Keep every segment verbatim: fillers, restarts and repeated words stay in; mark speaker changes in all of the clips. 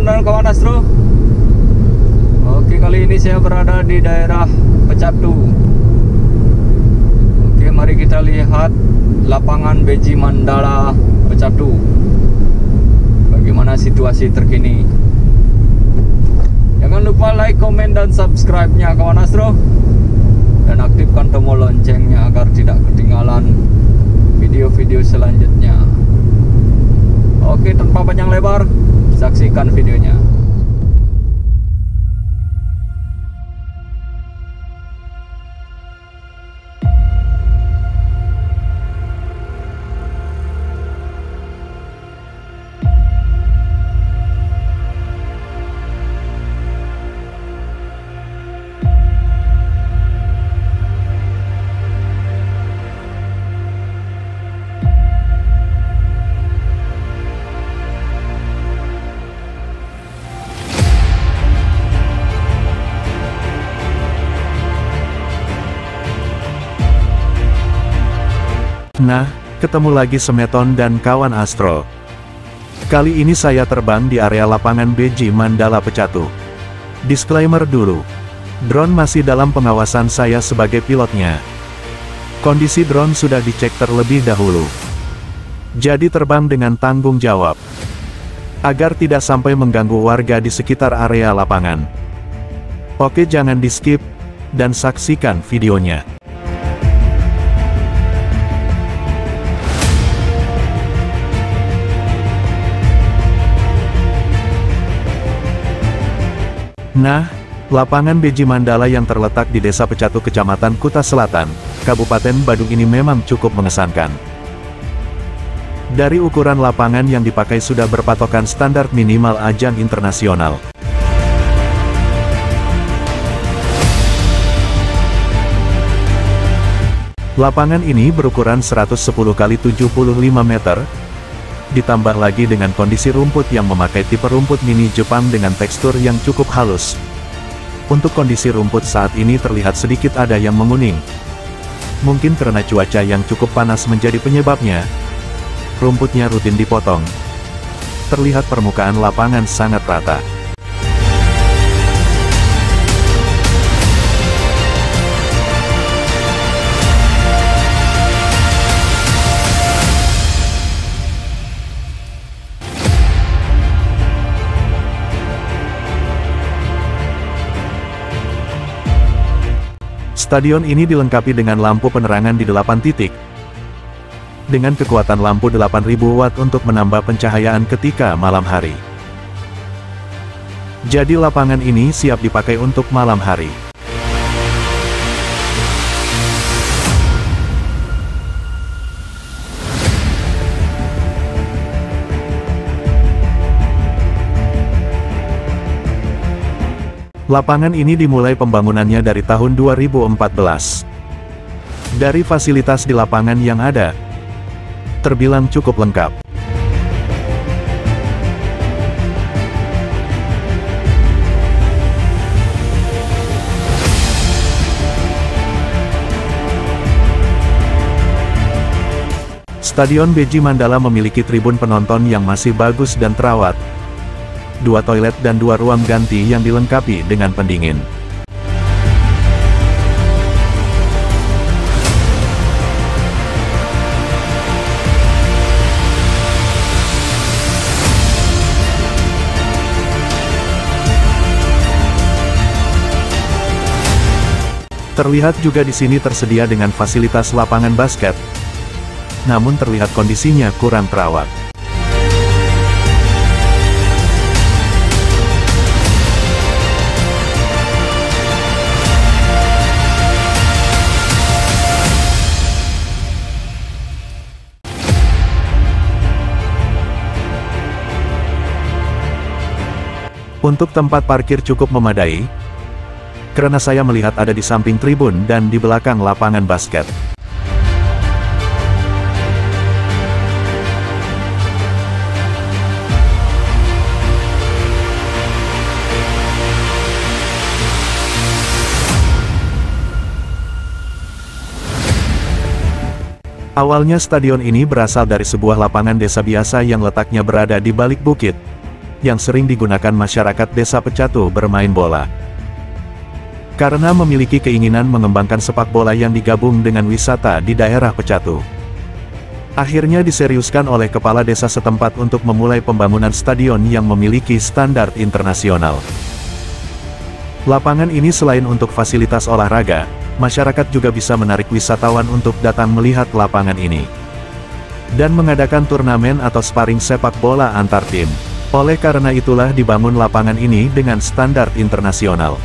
Speaker 1: teman-teman dan kawan Astro. Oke, kali ini saya berada di daerah Pecatu. Oke, mari kita lihat lapangan B J Mandala Pecatu. Bagaimana situasi terkini. Jangan lupa like, komen, dan subscribe-nya kawan Astro. Dan aktifkan tombol loncengnya agar tidak ketinggalan video-video selanjutnya. Oke, tanpa panjang lebar, saksikan videonya.
Speaker 2: Nah, ketemu lagi Semeton dan kawan Astro. Kali ini saya terbang di area lapangan B J Mandala Pecatu. Disclaimer dulu. Drone masih dalam pengawasan saya sebagai pilotnya. Kondisi drone sudah dicek terlebih dahulu. Jadi terbang dengan tanggung jawab. Agar tidak sampai mengganggu warga di sekitar area lapangan. Oke, jangan di-skip, dan saksikan videonya. Nah, lapangan B J Mandala yang terletak di Desa Pecatu, Kecamatan Kuta Selatan, Kabupaten Badung ini memang cukup mengesankan. Dari ukuran lapangan yang dipakai sudah berpatokan standar minimal ajang internasional. Lapangan ini berukuran seratus sepuluh kali tujuh puluh lima meter, ditambah lagi dengan kondisi rumput yang memakai tipe rumput mini Jepang dengan tekstur yang cukup halus. Untuk kondisi rumput saat ini terlihat sedikit ada yang menguning. Mungkin karena cuaca yang cukup panas menjadi penyebabnya. Rumputnya rutin dipotong. Terlihat permukaan lapangan sangat rata. Stadion ini dilengkapi dengan lampu penerangan di delapan titik. Dengan kekuatan lampu delapan ribu watt untuk menambah pencahayaan ketika malam hari. Jadi lapangan ini siap dipakai untuk malam hari. Lapangan ini dimulai pembangunannya dari tahun dua ribu empat belas. Dari fasilitas di lapangan yang ada, terbilang cukup lengkap. Stadion B J Mandala memiliki tribun penonton yang masih bagus dan terawat. Dua toilet dan dua ruang ganti yang dilengkapi dengan pendingin. Terlihat juga di sini tersedia dengan fasilitas lapangan basket. Namun terlihat kondisinya kurang terawat. Untuk tempat parkir cukup memadai, karena saya melihat ada di samping tribun dan di belakang lapangan basket. Awalnya stadion ini berasal dari sebuah lapangan desa biasa yang letaknya berada di balik bukit. yang sering digunakan masyarakat desa Pecatu bermain bola. Karena memiliki keinginan mengembangkan sepak bola yang digabung dengan wisata di daerah Pecatu, akhirnya diseriuskan oleh kepala desa setempat untuk memulai pembangunan stadion yang memiliki standar internasional. Lapangan ini selain untuk fasilitas olahraga, masyarakat juga bisa menarik wisatawan untuk datang melihat lapangan ini dan mengadakan turnamen atau sparring sepak bola antar tim. Oleh karena itulah dibangun lapangan ini dengan standar internasional.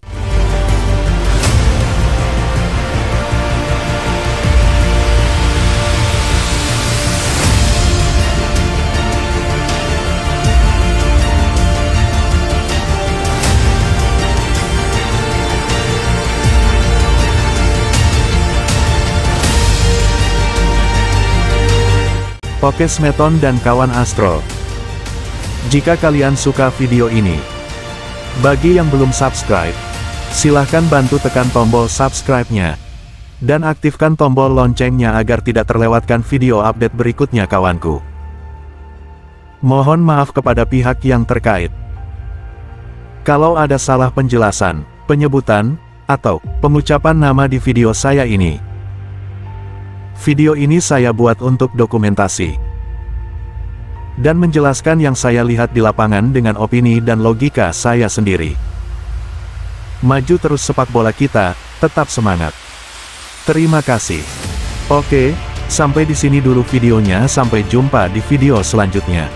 Speaker 2: Oke Semeton dan kawan Astro, jika kalian suka video ini, bagi yang belum subscribe, silahkan bantu tekan tombol subscribe-nya, dan aktifkan tombol loncengnya agar tidak terlewatkan video update berikutnya kawanku. Mohon maaf kepada pihak yang terkait kalau ada salah penjelasan, penyebutan, atau pengucapan nama di video saya ini. Video ini saya buat untuk dokumentasi dan menjelaskan yang saya lihat di lapangan dengan opini dan logika saya sendiri. Maju terus sepak bola kita, tetap semangat. Terima kasih. Oke, sampai di sini dulu videonya, sampai jumpa di video selanjutnya.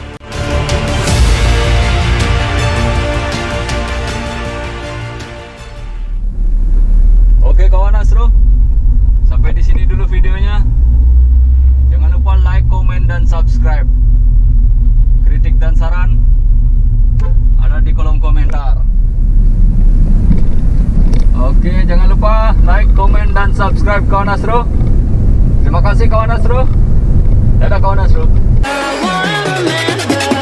Speaker 1: Oke kawan Astro, sampai di sini dulu videonya. Jangan lupa like, komen, dan subscribe. Kritik dan saran ada di kolom komentar. Oke, jangan lupa like, komen, dan subscribe kawan Astro. Terima kasih kawan Astro. Dadah kawan Astro.